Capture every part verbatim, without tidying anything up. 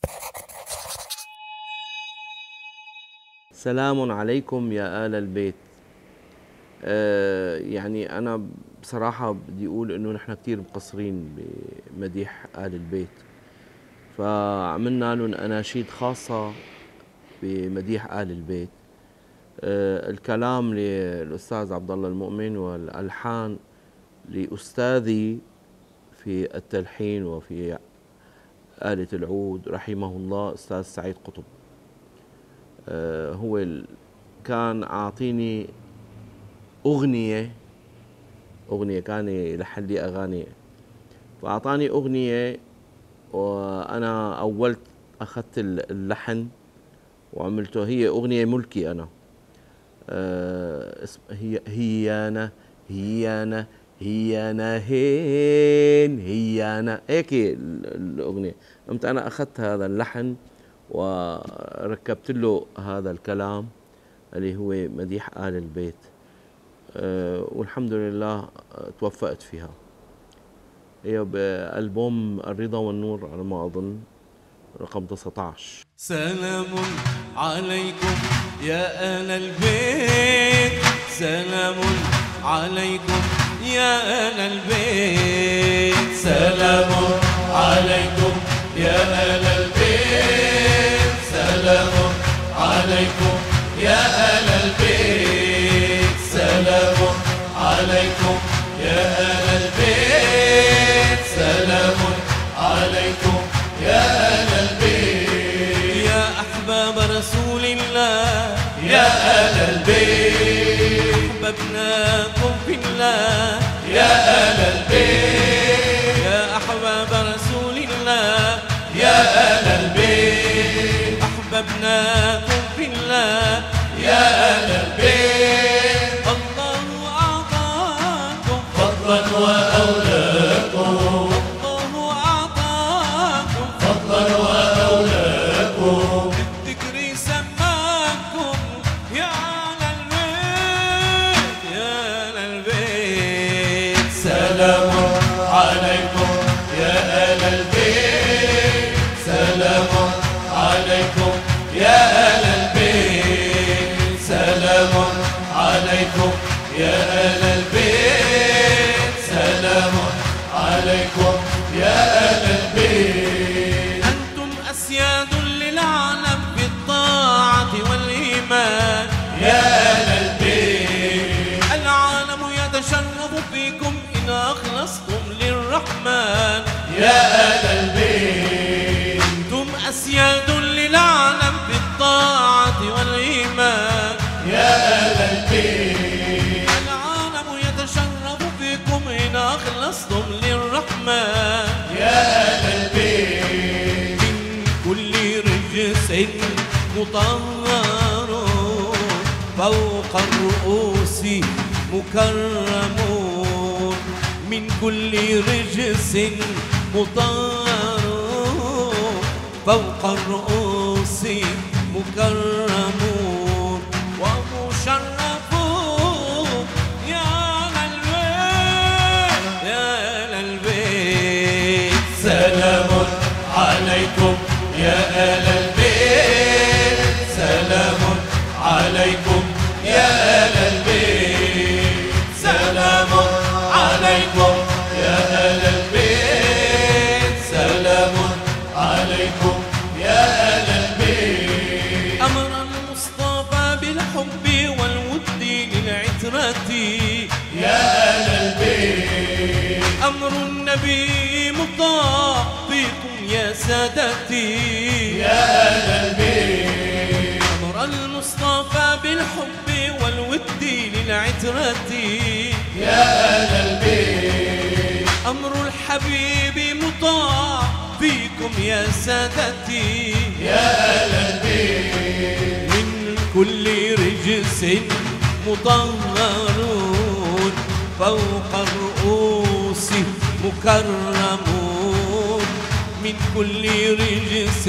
سلام عليكم يا آل البيت. آه يعني أنا بصراحة بدي أقول إنه نحن كتير مقصرين بمديح آل البيت، فعملنا لهم أناشيد خاصة بمديح آل البيت. آه الكلام للأستاذ عبد الله المؤمن، والألحان لأستاذي في التلحين وفي آلة العود رحمه الله أستاذ سعيد قطب. آه هو كان أعطيني أغنية أغنية كان يلحن لي أغاني، فأعطاني أغنية وأنا أولت أخذت اللحن وعملته. هي أغنية ملكي أنا، أه هي هي أنا هي أنا هي أنا هين هي أنا هيك الأغنية. قمت أنا أخذت هذا اللحن وركبت له هذا الكلام اللي هو مديح آل البيت، أه والحمد لله توفقت فيها. هي بألبوم الرضا والنور على ما أظن رقم تسعة عشر. سلام عليكم يا أهل البيت، سلام عليكم يا أهل البيت، سلام عليكم يا أهل البيت، سلام عليكم يا أهل البيت، سلام عليكم يا أهل البيت، سلام عليكم يا أهل البيت، يا أحباب رسول الله يا أهل البيت، أحببناكم في الله يا أهل البيت، يا أحباب رسول الله يا أهل البيت، أحببناكم في الله يا أهل البيت، الله أعطاكم فضلا وأولاكم، الله أعطاكم فضلا وأولاكم، بالذكر سماكم يا أهل البيت يا أهل البيت، سلام عليكم يا أهل البيت، سلام عليكم يا أهل البيت، سلام عليكم يا أهل البيت، سلام عليكم يا أهل البيت، أنتم أسياد للعالم بالطاعة والإيمان يا أهل البيت، العالم يتشرف فيكم إن أخلصتم للرحمن يا أهل البيت، أنتم أسياد للعالم بالطاعة والإيمان يا أهل البيت، العالم يتشرف فيكم إن أخلصتم للرحمن يا أهل البيت، من كل رجس مطهر فوق الرؤوس مكرمون، من كل رجس مطهر فوق الرؤوس مكرمون، ومشرفون يا أهل البيت يا أهل البيت، سلام عليكم يا أهل البيت، سلام عليكم يا أهل البيت، سلام عليكم يا أهل البيت، سلام عليكم يا أهل البيت، أمر المصطفى بالحب والود للعترة يا أهل البيت، أمر النبي مطاع فيكم يا سادتي يا أهل البيت، أمر المصطفى بالحب والود للعترة يا أهل البيت، أمر الحبيب مطاع فيكم يا سادتي يا أهل البيت، من كل رجس مطهرون فوق الرؤوس مكرمون، من كل رجس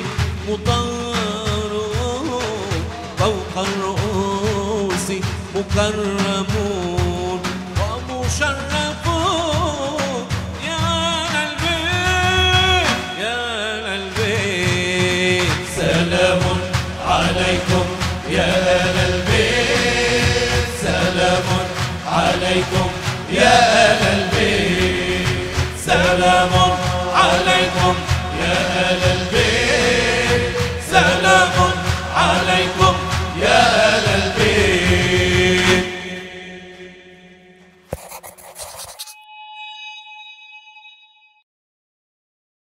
مطهرون فوق الرؤوس مكرمون، ومشرفون يا أهل البيت يا أهل البيت، سلام عليكم يا أهل البيت، سلام عليكم يا